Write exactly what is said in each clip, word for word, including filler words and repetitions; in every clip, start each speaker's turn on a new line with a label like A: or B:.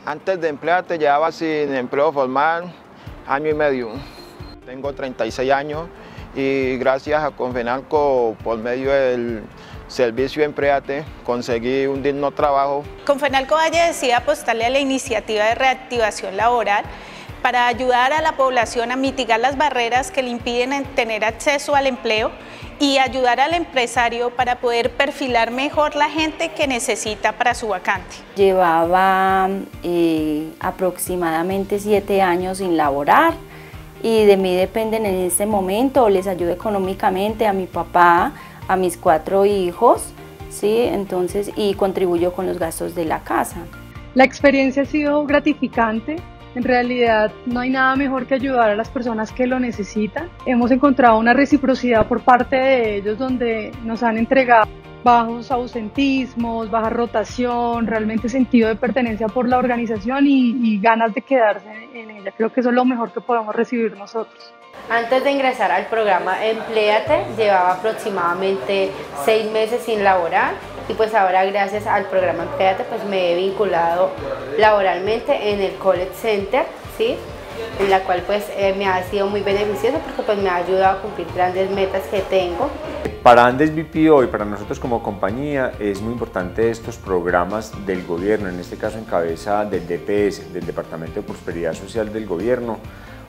A: Antes de Empléate llevaba sin empleo formal año y medio. Tengo treinta y seis años y gracias a Confenalco, por medio del servicio Empléate, conseguí un digno trabajo.
B: Confenalco Valle decide apostarle a la iniciativa de reactivación laboral para ayudar a la población a mitigar las barreras que le impiden tener acceso al empleo y ayudar al empresario para poder perfilar mejor la gente que necesita para su vacante.
C: Llevaba eh, aproximadamente siete años sin laborar y de mí dependen en este momento, les ayudo económicamente a mi papá, a mis cuatro hijos, ¿sí? Entonces, y contribuyo con los gastos de la casa.
D: La experiencia ha sido gratificante. En realidad no hay nada mejor que ayudar a las personas que lo necesitan. Hemos encontrado una reciprocidad por parte de ellos donde nos han entregado bajos ausentismos, baja rotación, realmente sentido de pertenencia por la organización y, y ganas de quedarse en ella. Creo que eso es lo mejor que podemos recibir nosotros.
E: Antes de ingresar al programa Empléate, llevaba aproximadamente seis meses sin laborar y pues ahora gracias al programa Empléate pues me he vinculado laboralmente en el College Center, ¿sí? En la cual pues eh, me ha sido muy beneficioso porque pues me ha ayudado a cumplir grandes metas que tengo.
F: Para Andes B P O y para nosotros como compañía es muy importante estos programas del gobierno, en este caso en cabeza del D P S, del Departamento de Prosperidad Social del Gobierno,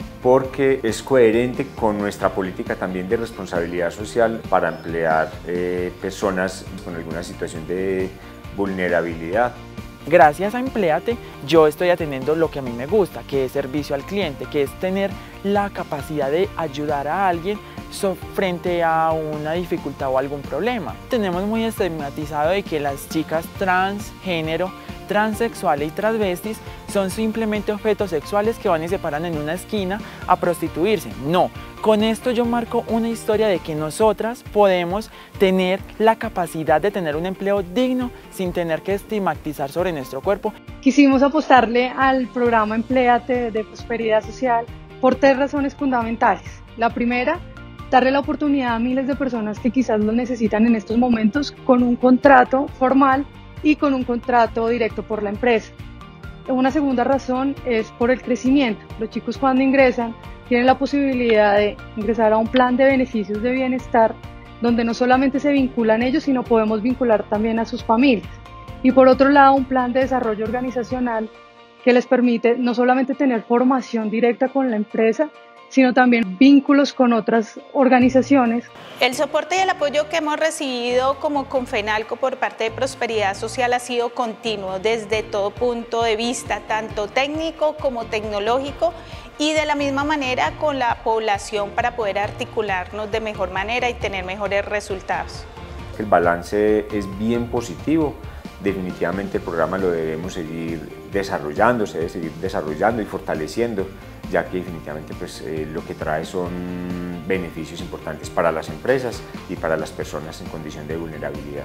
F: porque es coherente con nuestra política también de responsabilidad social para emplear eh, personas con alguna situación de vulnerabilidad.
G: Gracias a Empléate, yo estoy atendiendo lo que a mí me gusta, que es servicio al cliente, que es tener la capacidad de ayudar a alguien frente a una dificultad o algún problema. Tenemos muy estigmatizado de que las chicas transgénero, transexuales y transvestis son simplemente objetos sexuales que van y se paran en una esquina a prostituirse. No, con esto yo marco una historia de que nosotras podemos tener la capacidad de tener un empleo digno sin tener que estigmatizar sobre nuestro cuerpo.
D: Quisimos apostarle al programa Empléate de Prosperidad Social por tres razones fundamentales. La primera, darle la oportunidad a miles de personas que quizás lo necesitan en estos momentos con un contrato formal y con un contrato directo por la empresa. Una segunda razón es por el crecimiento. Los chicos cuando ingresan tienen la posibilidad de ingresar a un plan de beneficios de bienestar donde no solamente se vinculan ellos, sino podemos vincular también a sus familias. Y por otro lado, un plan de desarrollo organizacional que les permite no solamente tener formación directa con la empresa, sino también vínculos con otras organizaciones.
B: El soporte y el apoyo que hemos recibido como Confenalco por parte de Prosperidad Social ha sido continuo desde todo punto de vista, tanto técnico como tecnológico, y de la misma manera con la población para poder articularnos de mejor manera y tener mejores resultados.
F: El balance es bien positivo. Definitivamente el programa lo debemos seguir desarrollando, se debe seguir desarrollando y fortaleciendo, ya que definitivamente pues, eh, lo que trae son beneficios importantes para las empresas y para las personas en condición de vulnerabilidad.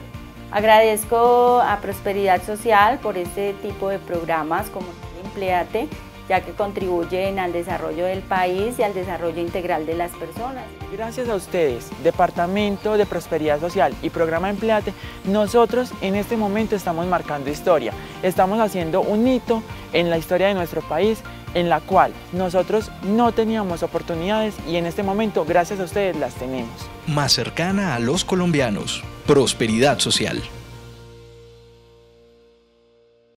C: Agradezco a Prosperidad Social por este tipo de programas como Empléate, ya que contribuyen al desarrollo del país y al desarrollo integral de las personas.
G: Gracias a ustedes, Departamento de Prosperidad Social y Programa Empléate, nosotros en este momento estamos marcando historia. Estamos haciendo un hito en la historia de nuestro país, en la cual nosotros no teníamos oportunidades y en este momento, gracias a ustedes, las tenemos.
H: Más cercana a los colombianos. Prosperidad Social.